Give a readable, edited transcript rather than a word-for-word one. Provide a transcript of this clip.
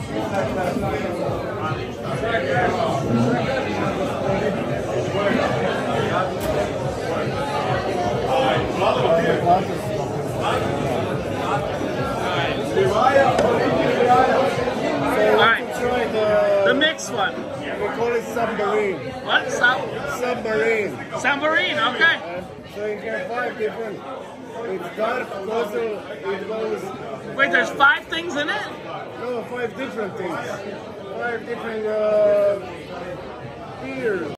The mixed one. We call it Submarine. What? Submarine. Submarine, okay. So you get 5 different. It's dark, also it goes. Wait, there's 5 things in it? No, 5 different things. 5 different beers.